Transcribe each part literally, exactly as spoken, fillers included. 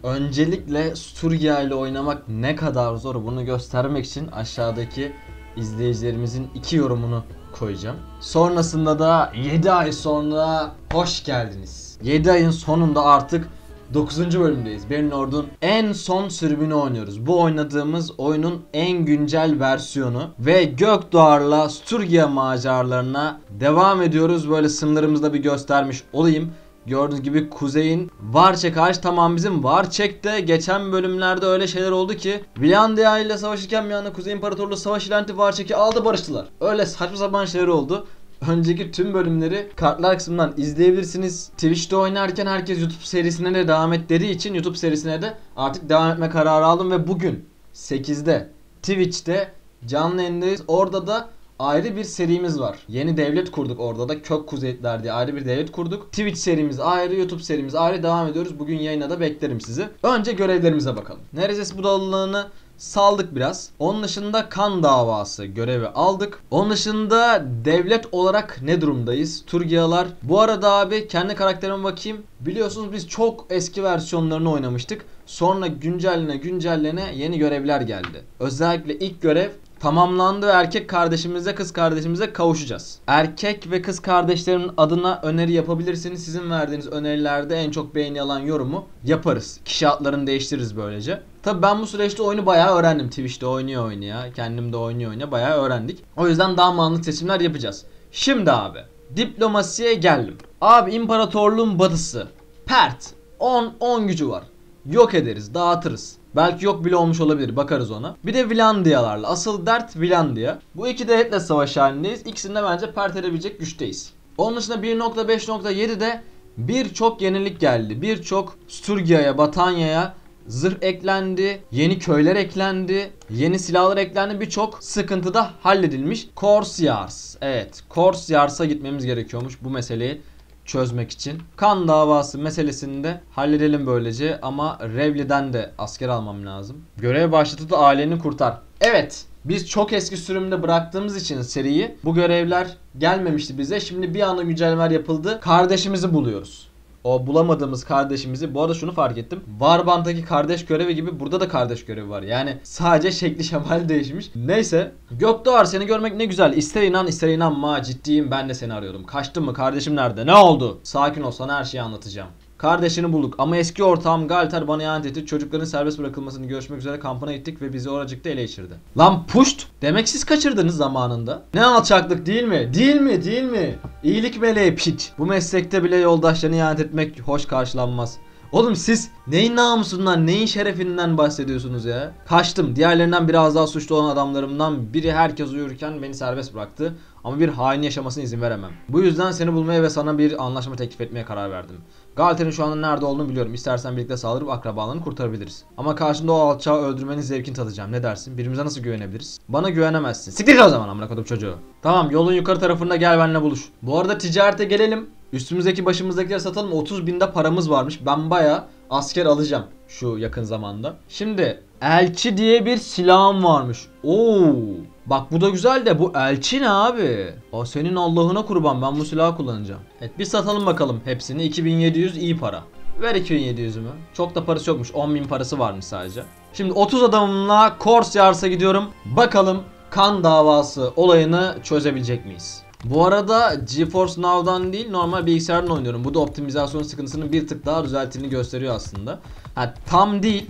Öncelikle Sturgia ile oynamak ne kadar zor bunu göstermek için aşağıdaki izleyicilerimizin iki yorumunu koyacağım. Sonrasında da yedi ay sonra hoş geldiniz. yedi ayın sonunda artık dokuzuncu bölümdeyiz. Bannerlord'un en son sürümünü oynuyoruz. Bu oynadığımız oyunun en güncel versiyonu ve Gökdoğar'la Sturgia maceralarına devam ediyoruz. Böyle sınırlarımızda bir göstermiş olayım. Gördüğünüz gibi kuzeyin Varçek hariç tamam bizim. Varçek'te geçen bölümlerde öyle şeyler oldu ki Vilandia ile savaşırken bir anda Kuzey İmparatorluğu savaş ilan etti, Varçek'i aldı, barıştılar. Öyle saçma sapan şeyler oldu. Önceki tüm bölümleri kartlar kısmından izleyebilirsiniz. Twitch'te oynarken herkes YouTube serisine de devam et dediği için YouTube serisine de artık devam etme kararı aldım ve bugün sekizde Twitch'te canlı yayındayız. Orada da ayrı bir serimiz var. Yeni devlet kurduk orada da. Kök Kuzeyitler diye ayrı bir devlet kurduk. Twitch serimiz ayrı, YouTube serimiz ayrı, devam ediyoruz. Bugün yayına da beklerim sizi. Önce görevlerimize bakalım. Neredeyse bu dalılığını saldık biraz. Onun dışında kan davası görevi aldık. Onun dışında devlet olarak ne durumdayız? Turgiyalar. Bu arada abi kendi karakterime bakayım. Biliyorsunuz biz çok eski versiyonlarını oynamıştık. Sonra güncelline güncelline yeni görevler geldi. Özellikle ilk görev tamamlandı ve erkek kardeşimize, kız kardeşimize kavuşacağız. Erkek ve kız kardeşlerimin adına öneri yapabilirsiniz. Sizin verdiğiniz önerilerde en çok beğeni alan yorumu yaparız. Kişi adlarını değiştiririz böylece. Tabi ben bu süreçte oyunu bayağı öğrendim. Twitch'te oynuyor oynaya, kendim de oynuyor oynaya bayağı öğrendik. O yüzden daha mantıklı seçimler yapacağız. Şimdi abi diplomasiye geldim. Abi imparatorluğun batısı Pert on on gücü var. Yok ederiz, dağıtırız. Belki yok bile olmuş olabilir, bakarız ona. Bir de Vilandiyalarla. Asıl dert Vilandiya. Bu iki devletle savaş halindeyiz. İkisinde bence pert edebilecek güçteyiz. Onun dışında bir nokta beş nokta yedi'de birçok yenilik geldi. Birçok Sturgia'ya, Batanya'ya zırh eklendi, yeni köyler eklendi, yeni silahlar eklendi, birçok sıkıntı da halledilmiş. Corsairs. Evet, Corsairs'a gitmemiz gerekiyormuş bu meseleyi çözmek için. Kan davası meselesini de halledelim böylece ama Revli'den de asker almam lazım. Görev başlatıp aileni kurtar. Evet, biz çok eski sürümde bıraktığımız için seriyi bu görevler gelmemişti bize. Şimdi bir anda güncellemeler yapıldı. Kardeşimizi buluyoruz. O bulamadığımız kardeşimizi, bu arada şunu fark ettim. Warband'daki kardeş görevi gibi burada da kardeş görevi var. Yani sadece şekli şemali değişmiş. Neyse. Gökdoğar, seni görmek ne güzel. İster inan ister inanma, ciddiyim, ben de seni arıyordum. Kaçtın mı? Kardeşim nerede? Ne oldu? Sakin ol, sana her şeyi anlatacağım. Kardeşini bulduk ama eski ortağım Galter bana ihanet etti. Çocukların serbest bırakılmasını görüşmek üzere kampına gittik ve bizi oracıkta ele geçirdi. Lan puşt! Demek siz kaçırdınız zamanında. Ne alçaklık değil mi? Değil mi? Değil mi? İyilik meleği piç. Bu meslekte bile yoldaşlarını ihanet etmek hoş karşılanmaz. Oğlum siz neyin namusundan, neyin şerefinden bahsediyorsunuz ya? Kaçtım. Diğerlerinden biraz daha suçlu olan adamlarımdan biri herkes uyurken beni serbest bıraktı. Ama bir hain yaşamasına izin veremem. Bu yüzden seni bulmaya ve sana bir anlaşma teklif etmeye karar verdim. Galter'in şu anda nerede olduğunu biliyorum. İstersen birlikte saldırıp akrabalarını kurtarabiliriz. Ama karşında o alçağı öldürmenin zevkini tadacağım. Ne dersin? Birbirimize nasıl güvenebiliriz? Bana güvenemezsin. Siktir o zaman amına kodum çocuğu. Tamam, yolun yukarı tarafında gel benimle buluş. Bu arada ticarete gelelim. Üstümüzdeki başımızdakileri satalım. otuz binde paramız varmış. Ben bayağı asker alacağım şu yakın zamanda. Şimdi elçi diye bir silahım varmış. Oo. Bak bu da güzel de bu elçi ne abi? O senin Allah'ına kurban, ben bu silahı kullanacağım. Evet, bir satalım bakalım hepsini. iki bin yedi yüz iyi para. Ver iki bin yedi yüzümü. Çok da parası yokmuş. on bin parası varmış sadece. Şimdi otuz adamımla Corsairs'a gidiyorum. Bakalım kan davası olayını çözebilecek miyiz? Bu arada GeForce Now'dan değil, normal bilgisayardan oynuyorum. Bu da optimizasyon sıkıntısının bir tık daha düzelttiğini gösteriyor aslında. Ha, tam değil.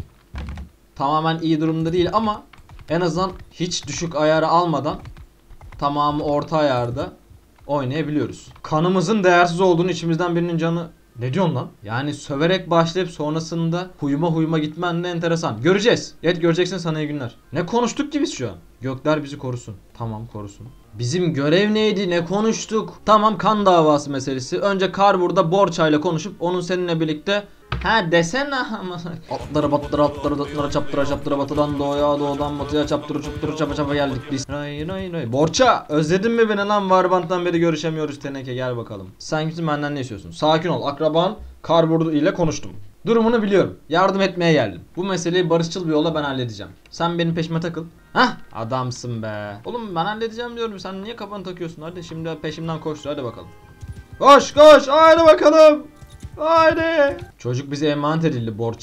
Tamamen iyi durumda değil ama en azından hiç düşük ayarı almadan tamamı orta ayarda oynayabiliyoruz. Kanımızın değersiz olduğunu, içimizden birinin canı... Ne diyorsun lan? Yani söverek başlayıp sonrasında huyuma huyuma gitmen de enteresan. Göreceğiz. Evet, göreceksin, sana iyi günler. Ne konuştuk ki biz şu an? Gökler bizi korusun. Tamam, korusun. Bizim görev neydi? Ne konuştuk? Tamam, kan davası meselesi. Önce Karbur'da Borça'yla konuşup onun seninle birlikte... Ha desene ama. Atlara batlara atlara atlara çaptıra çaptıra batıdan doğuya doğudan batıya çaptıra çaptıra çapa çapa geldik biz. Ray ray ray. Borça, özledin mi beni lan? Warband'dan beri görüşemiyoruz teneke, gel bakalım. Sen kimsin, benden ne istiyorsun? Sakin ol, akraban Karbur ile konuştum. Durumunu biliyorum. Yardım etmeye geldim. Bu meseleyi barışçıl bir yolla ben halledeceğim. Sen benim peşime takıl. Hah, adamsın be. Oğlum ben halledeceğim diyorum. Sen niye kafanı takıyorsun? Hadi şimdi peşimden koştur, hadi bakalım. Koş koş, haydi bakalım. Haydi. Çocuk bize emanet edildi Borç'a.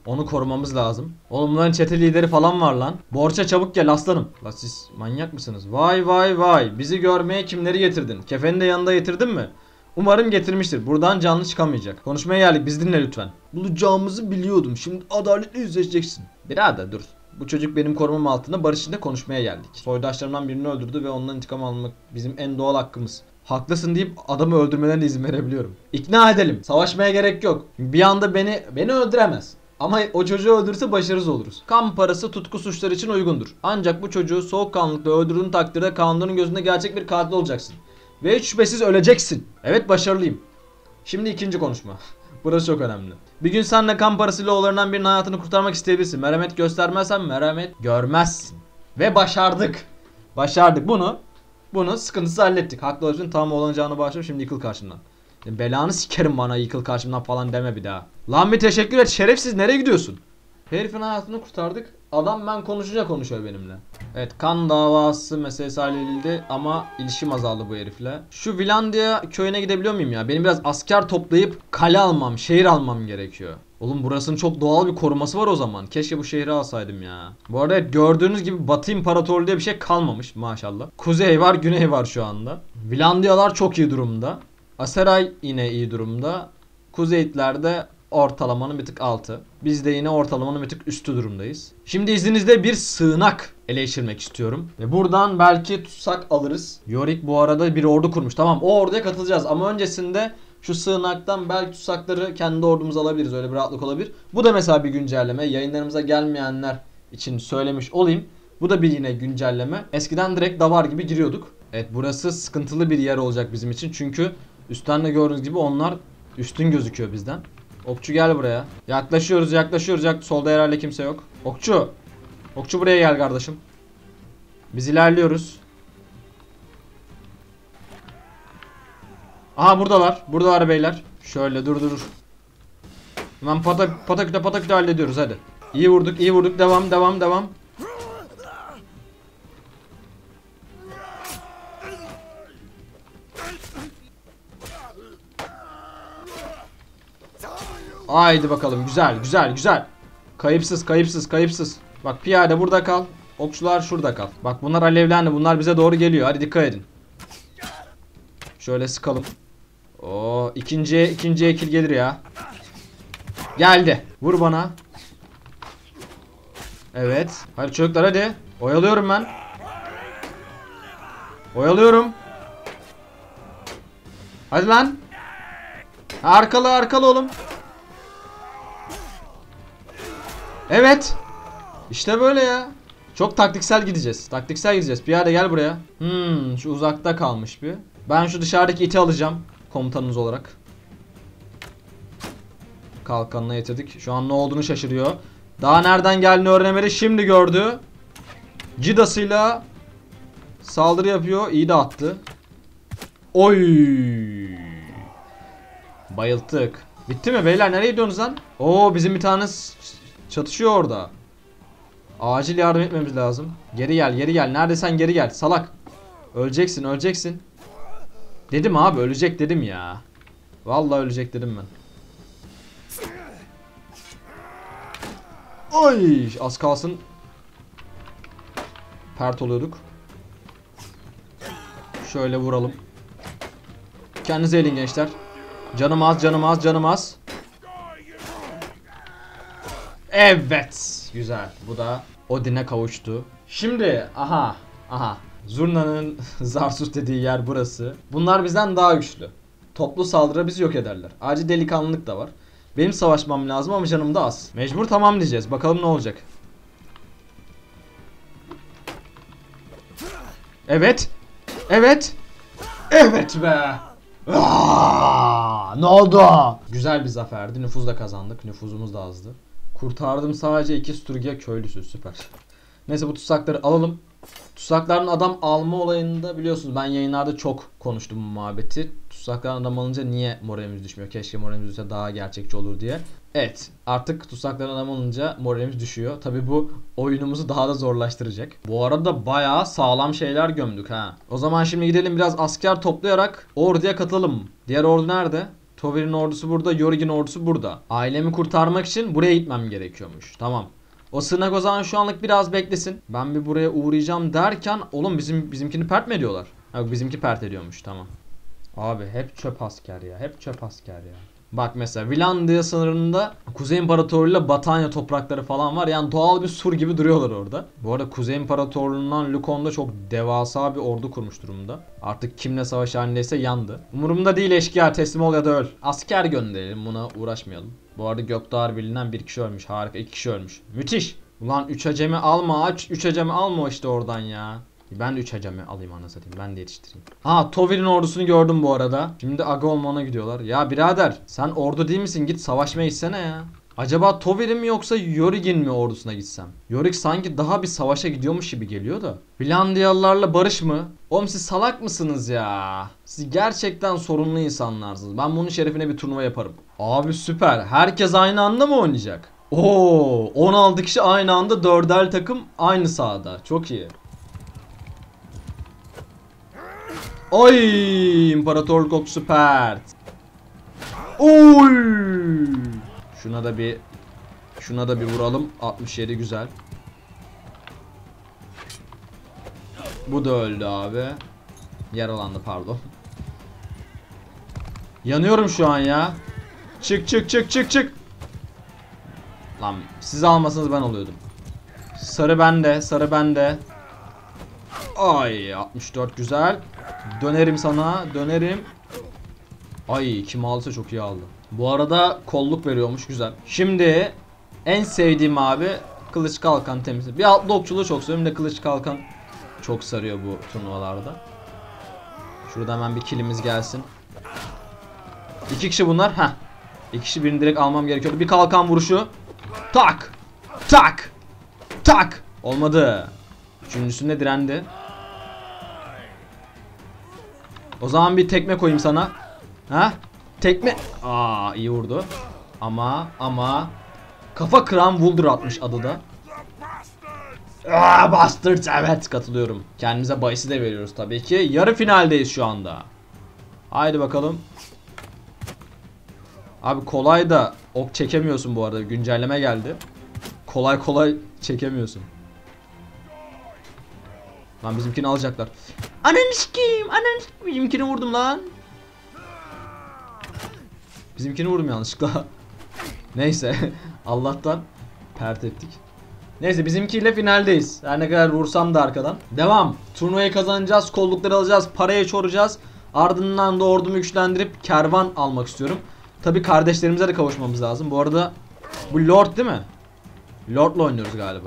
Onu korumamız lazım. Oğlum bunların çete lideri falan var lan. Borça çabuk gel aslanım. La siz manyak mısınız? Vay vay vay. Bizi görmeye kimleri getirdin? Kefeni de yanında getirdin mi? Umarım getirmiştir. Buradan canlı çıkamayacak. Konuşmaya geldik. Biz dinle lütfen. Bulacağımızı biliyordum. Şimdi adaletle yüzleşeceksin. Birader dur. Bu çocuk benim korumam altında, barış içinde konuşmaya geldik. Soydaşlarımdan birini öldürdü ve ondan intikam almak bizim en doğal hakkımız. Haklısın deyip adamı öldürmelerine izin verebiliyorum. İkna edelim. Savaşmaya gerek yok. Bir anda beni beni öldüremez. Ama o çocuğu öldürürse başarısız oluruz. Kan parası tutku suçları için uygundur. Ancak bu çocuğu soğukkanlılıkla öldürdüğün takdirde kanunun gözünde gerçek bir katil olacaksın. Ve hiç şüphesiz öleceksin. Evet, başarılıyım. Şimdi ikinci konuşma. Burası çok önemli. Bir gün senle kan parasıyla oğullarından birinin hayatını kurtarmak isteyebilirsin. Merhamet göstermezsen merhamet görmezsin. Ve başardık. Başardık bunu. Bunu sıkıntısız hallettik. Haklı olsun, tamam olacağını başladım, şimdi yıkıl karşımdan. Belanı sikerim, bana yıkıl karşımdan falan deme bir daha. Lan bir teşekkür et şerefsiz, nereye gidiyorsun? Herifin hayatını kurtardık. Adam ben konuşunca konuşuyor benimle. Evet, kan davası meselesi halledildi ama ilişkim azaldı bu herifle. Şu Vilandia köyüne gidebiliyor muyum ya? Benim biraz asker toplayıp kale almam, şehir almam gerekiyor. Oğlum burasının çok doğal bir koruması var o zaman. Keşke bu şehri alsaydım ya. Bu arada gördüğünüz gibi Batı İmparatorluğu diye bir şey kalmamış maşallah. Kuzey var, güney var şu anda. Vilandiyalar çok iyi durumda. Aseray yine iyi durumda. Kuzeyitler de ortalamanın bir tık altı. Biz de yine ortalamanın bir tık üstü durumdayız. Şimdi izninizle bir sığınak ele geçirmek istiyorum. Ve buradan belki tutsak alırız. Yorick bu arada bir ordu kurmuş. Tamam, o orduya katılacağız ama öncesinde şu sığınaktan belki tutsakları kendi ordumuza alabiliriz. Öyle bir rahatlık olabilir. Bu da mesela bir güncelleme. Yayınlarımıza gelmeyenler için söylemiş olayım. Bu da bir yine güncelleme. Eskiden direkt davar gibi giriyorduk. Evet, burası sıkıntılı bir yer olacak bizim için. Çünkü üstten de gördüğünüz gibi onlar üstün gözüküyor bizden. Okçu gel buraya. Yaklaşıyoruz yaklaşıyoruz. Yak Solda herhalde kimse yok. Okçu. Okçu buraya gel kardeşim. Biz ilerliyoruz. Aha buradalar. Buradalar beyler. Şöyle dur dur dur. Hemen pata pataküte pataküte hallediyoruz hadi. İyi vurduk iyi vurduk. Devam devam devam. Haydi bakalım, güzel güzel güzel. Kayıpsız kayıpsız kayıpsız. Bak piyade burada kal. Okçular şurada kal. Bak bunlar alevlendi, bunlar bize doğru geliyor. Hadi dikkat edin. Şöyle sıkalım. Oo, ikinciye ikinciye kill gelir ya. Geldi. Vur bana. Evet. Hadi çocuklar hadi. Oyalıyorum ben. Oyalıyorum. Hadi lan. Arkalı arkalı oğlum. Evet. İşte böyle ya. Çok taktiksel gideceğiz. Taktiksel gideceğiz. Piyade gel buraya. Hmm, şu uzakta kalmış bir. Ben şu dışarıdaki iti alacağım komutanınız olarak. Kalkanına getirdik. Şu an ne olduğunu şaşırıyor. Daha nereden geldiğini öğrenemedi. Şimdi gördü. Cidasıyla saldırı yapıyor. İyi de attı. Oy. Bayılttık. Bitti mi beyler? Nereye gidiyorsunuz lan? Oo, bizim bir tanesi çatışıyor orada. Acil yardım etmemiz lazım. Geri gel geri gel. Neredesin, geri gel. Salak. Öleceksin öleceksin. Dedim abi, ölecek dedim ya. Vallahi ölecek dedim ben. Oy, az kalsın pert oluyorduk. Şöyle vuralım. Kendinize eğilin gençler. Canım az canım az canım az. Evet. Güzel. Bu da Odin'e kavuştu. Şimdi aha aha. Zurna'nın Zarsus dediği yer burası. Bunlar bizden daha güçlü. Toplu saldırı bizi yok ederler. Acil delikanlılık da var. Benim savaşmam lazım ama canım da az. Mecbur tamam diyeceğiz. Bakalım ne olacak. Evet. Evet. Evet be. Aa, ne oldu? Güzel bir zaferdi. Nüfuz da kazandık. Nüfuzumuz da azdı. Kurtardım sadece iki Sturgia köylüsü. Süper. Neyse bu tutsakları alalım. Tutsakların adam alma olayında biliyorsunuz ben yayınlarda çok konuştum bu muhabbeti. Tutsakların adam alınca niye moralimiz düşmüyor? Keşke moralimiz düşse daha gerçekçi olur diye. Evet, artık tutsakların adam alınca moralimiz düşüyor. Tabi bu oyunumuzu daha da zorlaştıracak. Bu arada bayağı sağlam şeyler gömdük ha. O zaman şimdi gidelim biraz asker toplayarak orduya katılalım. Diğer ordu nerede? Tovir'in ordusu burada. Yorik'in ordusu burada. Ailemi kurtarmak için buraya gitmem gerekiyormuş. Tamam. O sırnak o zaman şu anlık biraz beklesin. Ben bir buraya uğrayacağım derken oğlum bizim bizimkini pert mi ediyorlar? Ha bizimki pert ediyormuş, tamam. Abi hep çöp asker ya. Hep çöp asker ya. Bak mesela Vilandia sınırında Kuzey İmparatorluğu ile Batanya toprakları falan var. Yani doğal bir sur gibi duruyorlar orada. Bu arada Kuzey İmparatorluğu'ndan Lukon'da çok devasa bir ordu kurmuş durumda. Artık kimle savaş halindeyse yandı. Umurumda değil eşkıya, teslim ol ya da öl. Asker gönderelim, buna uğraşmayalım. Bu arada Gökdağ Birliği'nden bir kişi ölmüş. Harika, iki kişi ölmüş. Müthiş. Ulan üç acemi alma aç. üç acemi alma işte oradan ya. Ben de üç acemi alayım anasını satayım. Ben de yetiştireyim. Ha Tovir'in ordusunu gördüm bu arada. Şimdi Aga Olman'a gidiyorlar. Ya birader sen ordu değil misin? Git savaşmaya gitsene ya. Acaba Tovir'in mi yoksa Yorik'in mi ordusuna gitsem? Yorik sanki daha bir savaşa gidiyormuş gibi geliyor da. Finlandiyalılarla barış mı? Oğlum siz salak mısınız ya? Siz gerçekten sorunlu insanlarsınız. Ben bunun şerefine bir turnuva yaparım. Abi süper. Herkes aynı anda mı oynayacak? Oo, on altı kişi aynı anda, dörder takım aynı sahada. Çok iyi. Oy, İmparatorluk okçusu pert. Oy. Şuna da bir şuna da bir vuralım. altmış yedi güzel. Bu da öldü abi. Yaralandı pardon. Yanıyorum şu an ya. Çık çık çık çık çık. Lan siz almasanız ben oluyordum. Sarı bende, sarı bende. Ay altmış dört güzel. Dönerim sana, dönerim. Ay kim aldıysa çok iyi aldı. Bu arada kolluk veriyormuş, güzel. Şimdi en sevdiğim abi kılıç kalkan temsil. Bir altlı okçuluğu çok seviyorum, de kılıç kalkan çok sarıyor bu turnuvalarda. Şurada hemen bir kilimiz gelsin. İki kişi bunlar. Heh. İki kişi, birini direkt almam gerekiyordu. Bir kalkan vuruşu. Tak. Tak. Tak. Olmadı. Üçüncüsünde direndi. O zaman bir tekme koyayım sana. Ha? Tekme. Aa iyi vurdu. Ama ama kafa kıran Wuldur atmış adı da. Aa Bastards, evet katılıyorum. Kendimize bahisi de veriyoruz tabii ki. Yarı finaldeyiz şu anda. Haydi bakalım. Abi kolay da ok çekemiyorsun bu arada. Güncelleme geldi. Kolay kolay çekemiyorsun. Lan bizimkini alacaklar. Ananı sikeyim, ananı sikeyim. Bizimkini vurdum lan. Bizimkini vurdum yanlışlıkla. Neyse. Allah'tan pert ettik. Neyse bizimkiyle finaldeyiz. Her ne kadar vursam da arkadan. Devam. Turnuvayı kazanacağız. Kollukları alacağız. Parayı çoracağız. Ardından da ordumu güçlendirip kervan almak istiyorum. Tabi kardeşlerimize de kavuşmamız lazım. Bu arada bu Lord değil mi? Lord'la oynuyoruz galiba.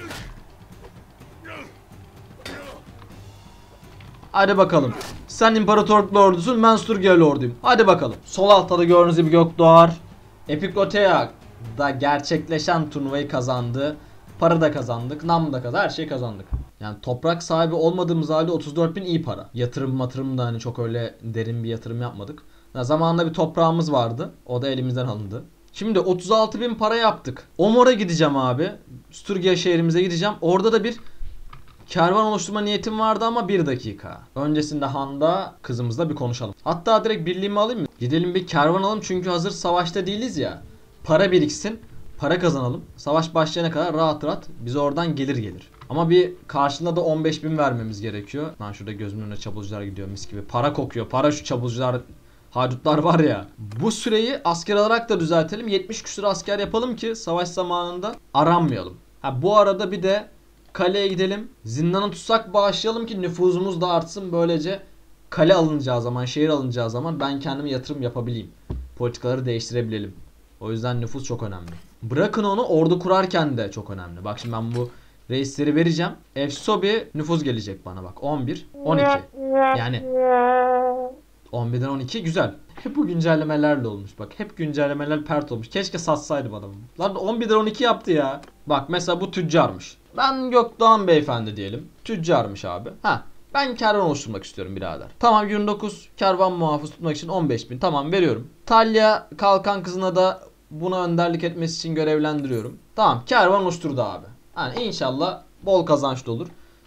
Hadi bakalım. Sen İmparatorluk Lordusun, ben Sturgia Lorduyum. Hadi bakalım. Sol altta da gördüğünüz gibi Gökdoğar. Epikotea da gerçekleşen turnuvayı kazandı. Para da kazandık, nam da kazandık, her şeyi kazandık. Yani toprak sahibi olmadığımız halde otuz dört bin iyi para. Yatırım matırım da hani çok öyle derin bir yatırım yapmadık. Ya zamanında bir toprağımız vardı. O da elimizden alındı. Şimdi otuz altı bin para yaptık. Omor'a gideceğim abi. Sturgia şehrimize gideceğim. Orada da bir kervan oluşturma niyetim vardı ama bir dakika. Öncesinde Han'da kızımızla bir konuşalım. Hatta direkt birliğimi alayım mı? Gidelim bir kervan alalım çünkü hazır savaşta değiliz ya. Para biriksin. Para kazanalım. Savaş başlayana kadar rahat rahat bize oradan gelir gelir. Ama bir karşılığında da on beş bin vermemiz gerekiyor. Lan şurada gözümün önüne çapulcular gidiyor mis gibi. Para kokuyor. Para şu çapulcular, haydutlar var ya. Bu süreyi asker alarak da düzeltelim. yetmiş küsur asker yapalım ki savaş zamanında aranmayalım. Ha bu arada bir de kaleye gidelim. Zindanı tutsak bağışlayalım ki nüfuzumuz da artsın. Böylece kale alınacağı zaman, şehir alınacağı zaman ben kendime yatırım yapabileyim. Politikaları değiştirebilelim. O yüzden nüfus çok önemli. Bırakın onu, ordu kurarken de çok önemli. Bak şimdi ben bu reisleri vereceğim. Efso bir nüfus gelecek bana bak. on bir, on iki. Yani on birden on iki güzel. Hep bu güncellemelerle olmuş bak. Hep güncellemeler pert olmuş. Keşke satsaydım adamı. Lan on birden on iki yaptı ya. Bak mesela bu tüccarmış. Ben Gökdoğan beyefendi diyelim. Tüccarmış abi. Ha. Ben kervan oluşturmak istiyorum birader. Tamam yirmi dokuz kervan muhafız tutmak için on beş bin. Tamam veriyorum. Talya Kalkan kızına da buna önderlik etmesi için görevlendiriyorum. Tamam kervan oluşturdu abi. Yani inşallah bol kazançlı olur.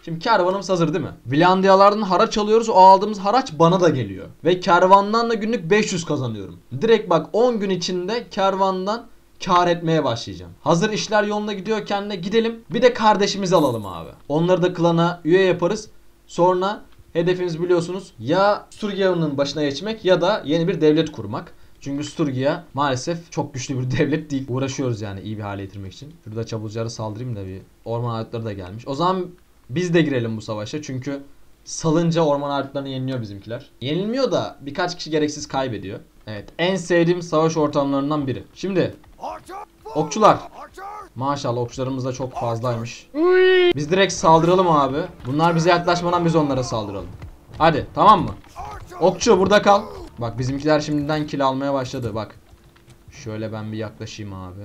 Şimdi kervanımız hazır değil mi? Vilandiyalardan haraç alıyoruz. O aldığımız haraç bana da geliyor. Ve kervandan da günlük beş yüz kazanıyorum. Direkt bak on gün içinde kervandan kar etmeye başlayacağım. Hazır işler yoluna gidiyorken de gidelim. Bir de kardeşimizi alalım abi. Onları da klana üye yaparız. Sonra hedefimiz biliyorsunuz ya Sturgia'nın başına geçmek ya da yeni bir devlet kurmak. Çünkü Sturgia maalesef çok güçlü bir devlet değil. Uğraşıyoruz yani iyi bir hale getirmek için. Şurada çabucaklara saldırayım da bir. Orman aletleri da gelmiş. O zaman biz de girelim bu savaşa. Çünkü salınca orman aletlerini yeniliyor bizimkiler. Yenilmiyor da birkaç kişi gereksiz kaybediyor. Evet, en sevdiğim savaş ortamlarından biri. Şimdi okçular. Maşallah okçularımız da çok fazlaymış. Biz direkt saldıralım abi. Bunlar bize yaklaşmadan biz onlara saldıralım. Hadi tamam mı? Okçu burada kal. Bak bizimkiler şimdiden kill almaya başladı bak. Şöyle ben bir yaklaşayım abi.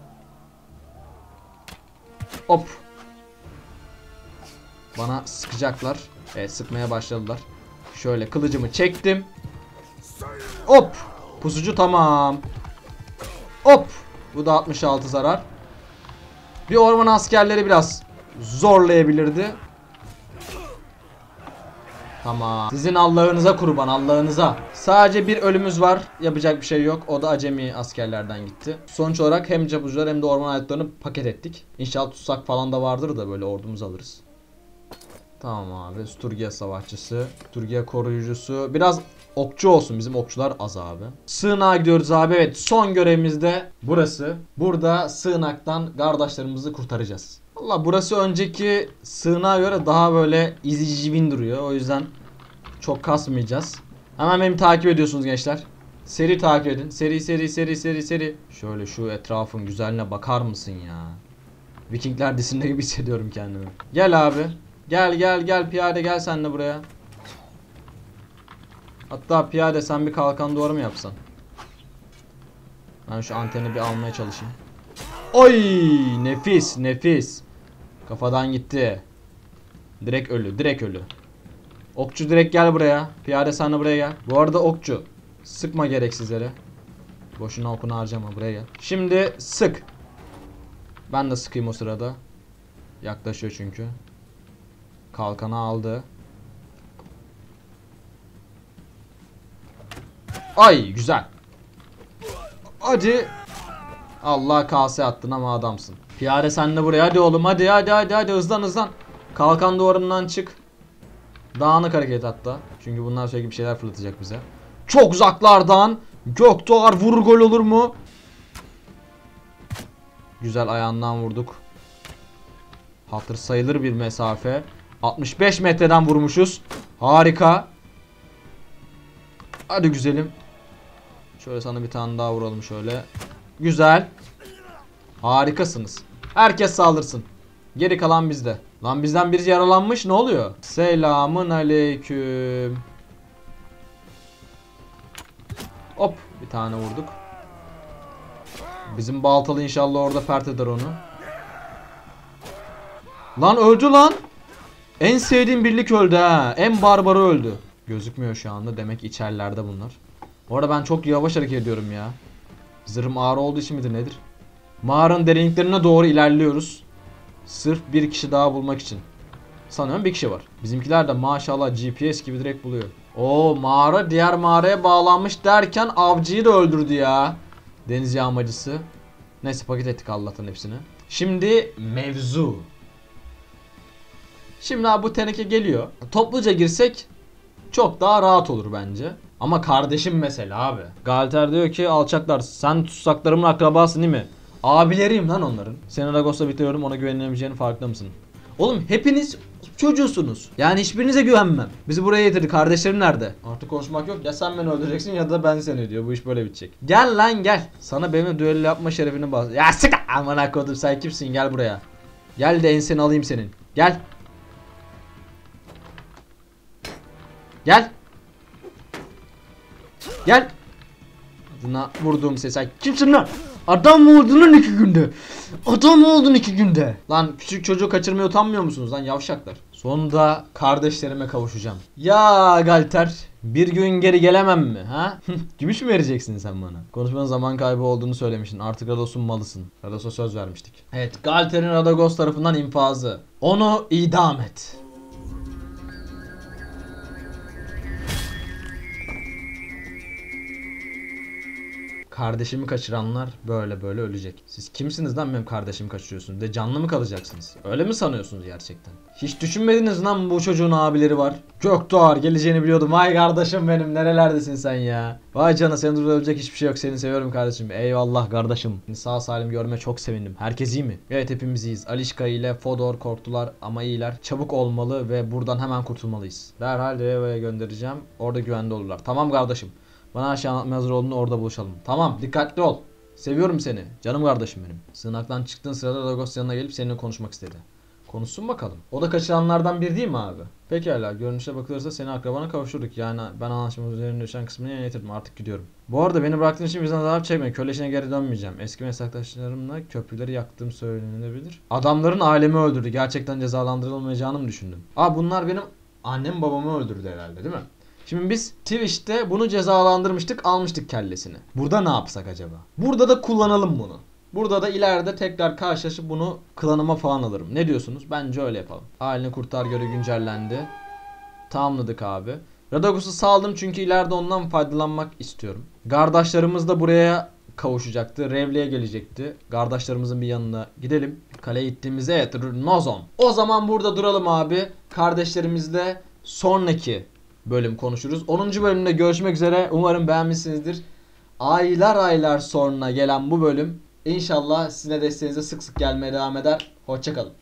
Hop. Bana sıkacaklar. Evet sıkmaya başladılar. Şöyle kılıcımı çektim. Hop. Pusucu tamam. Hop. Bu da altmış altı zarar. Bir orman askerleri biraz zorlayabilirdi. Tamam. Sizin Allah'ınıza kurban, Allah'ınıza. Sadece bir ölümümüz var. Yapacak bir şey yok. O da acemi askerlerden gitti. Sonuç olarak hem çapucular hem de orman aletlerini paket ettik. İnşallah tutsak falan da vardır da böyle ordumuzu alırız. Tamam abi. Sturgia savaşçısı. Sturgia koruyucusu. Biraz okçu olsun. Bizim okçular az abi. Sığınağa gidiyoruz abi. Evet. Son görevimiz de burası. Burada sığınaktan kardeşlerimizi kurtaracağız. Valla burası önceki sığınağa göre daha böyle izicibin duruyor. O yüzden çok kasmayacağız. Hemen beni takip ediyorsunuz gençler. Seri takip edin. Seri seri seri seri seri. Şöyle şu etrafın güzelliğine bakar mısın ya? Vikingler dizisinde gibi hissediyorum kendimi. Gel abi. Gel gel gel piyade gel sen de buraya. Hatta piyade sen bir kalkan duvarı mı yapsan? Ben şu anteni bir almaya çalışayım. Oy nefis nefis. Kafadan gitti. Direkt ölü direkt ölü. Okçu direkt gel buraya. Piyade sen de buraya gel. Bu arada okçu sıkma gereksiz yere. Boşuna okunu harcama buraya gel. Şimdi sık. Ben de sıkayım o sırada. Yaklaşıyor çünkü. Kalkanı aldı. Ay güzel. Hadi. Allah kase attın ama adamsın. Piyade sen de buraya hadi oğlum hadi hadi hadi hadi hızlan hızlan. Kalkan duvarından çık. Dağınık hareket hatta. Çünkü bunlar sürekli bir şeyler fırlatacak bize. Çok uzaklardan Gökdoğar vur gol olur mu? Güzel ayağından vurduk. Hatır sayılır bir mesafe. altmış beş metreden vurmuşuz. Harika. Hadi güzelim. Şöyle sana bir tane daha vuralım şöyle. Güzel. Harikasınız. Herkes saldırsın. Geri kalan bizde. Lan bizden biri yaralanmış ne oluyor? Selamın aleyküm. Hop bir tane vurduk. Bizim baltalı inşallah orada fert eder onu. Lan öldü lan. En sevdiğim birlik öldü ha. En barbarı öldü. Gözükmüyor şu anda. Demek içerilerde bunlar. Bu arada ben çok yavaş hareket ediyorum ya. Zırhım ağır olduğu için midir nedir? Mağaranın derinliklerine doğru ilerliyoruz. Sırf bir kişi daha bulmak için. Sanıyorum bir kişi var. Bizimkiler de maşallah G P S gibi direkt buluyor. Oo mağara diğer mağaraya bağlanmış derken avcıyı da öldürdü ya. Deniz yağmacısı. Neyse paket ettik Allah'tan hepsini. Şimdi mevzu. Şimdi abi bu teneke geliyor. Topluca girsek çok daha rahat olur bence. Ama kardeşim mesela abi. Galter diyor ki alçaklar sen tutsaklarımın akrabasın değil mi? Abileriyim lan onların. Seni Ragos'la bitiriyorum ona güvenemeyeceğinin farkında mısın? Oğlum hepiniz çocuğusunuz. Yani hiçbirinize güvenmem. Bizi buraya getirdi. Kardeşlerim nerede? Artık konuşmak yok. Ya sen beni öldüreceksin ya da ben seni diyor. Bu iş böyle bitecek. Gel lan gel. Sana benimle düello yapma şerefini bas. Ya sık amına kodum sen kimsin? Gel buraya. Gel de enseni alayım senin. Gel. Gel. Gel. Buna vurduğum ses. Sen kimsin lan? Adam mı oldun lan iki günde? Adam mı oldun iki günde? Lan küçük çocuğu kaçırmaya utanmıyor musunuz lan yavşaklar? Sonunda kardeşlerime kavuşacağım. Ya Galter, bir gün geri gelemem mi ha? Gümüş mü vereceksin sen bana? Konuşmanın zaman kaybı olduğunu söylemiştin. Artık Rados'un malısın. Rados'a söz vermiştik. Evet, Galter'in Radagos tarafından infazı. Onu idam et. Kardeşimi kaçıranlar böyle böyle ölecek. Siz kimsiniz lan benim kardeşimi kaçırıyorsunuz? De canlı mı kalacaksınız? Öyle mi sanıyorsunuz gerçekten? Hiç düşünmediniz lan bu çocuğun abileri var. Gökdoğar geleceğini biliyordum. Vay kardeşim benim, nerelerdesin sen ya? Vay canına, senin burada ölecek hiçbir şey yok. Seni seviyorum kardeşim. Eyvallah kardeşim. Sağ salim görme çok sevindim. Herkes iyi mi? Evet, hepimiz iyiyiz. Alişka ile Fodor korktular ama iyiler. Çabuk olmalı ve buradan hemen kurtulmalıyız. Derhal Revo'ya göndereceğim. Orada güvende olurlar. Tamam kardeşim. Bana her şey anlatmaya hazır olduğunda orada buluşalım. Tamam, dikkatli ol. Seviyorum seni. Canım kardeşim benim. Sığınaktan çıktığın sırada Lagos yanına gelip seninle konuşmak istedi. Konuşsun bakalım. O da kaçıranlardan biri değil mi abi? Pekala, görünüşe bakılırsa seni akrabana kavuşturduk. Yani ben anlaşmamız üzerine düşen kısmını yerine getirdim. Artık gidiyorum. Bu arada beni bıraktığın için bizden azap çekme. Köle işine geri dönmeyeceğim. Eski meslektaşlarımla köprüleri yaktığım söylenilebilir. Adamların ailemi öldürdü. Gerçekten cezalandırılmayacağını mı düşündüm? Aa, bunlar benim annem babamı öldürdü herhalde, değil mi? Şimdi biz Twitch'te bunu cezalandırmıştık, almıştık kellesini. Burada ne yapsak acaba? Burada da kullanalım bunu. Burada da ileride tekrar karşılaşıp bunu klanıma falan alırım. Ne diyorsunuz? Bence öyle yapalım. Halini kurtar göre güncellendi. Tamamladık abi. Radagus'u saldım çünkü ileride ondan faydalanmak istiyorum. Kardeşlerimiz de buraya kavuşacaktı. Revli'ye gelecekti. Kardeşlerimizin bir yanına gidelim. Kaleye gittiğimizde evet, Nozon. O zaman burada duralım abi. Kardeşlerimizle sonraki bölüm konuşuruz. onuncu bölümde görüşmek üzere. Umarım beğenmişsinizdir. Aylar aylar sonra gelen bu bölüm İnşallah sizin desteğinize sık sık gelmeye devam eder. Hoşça kalın.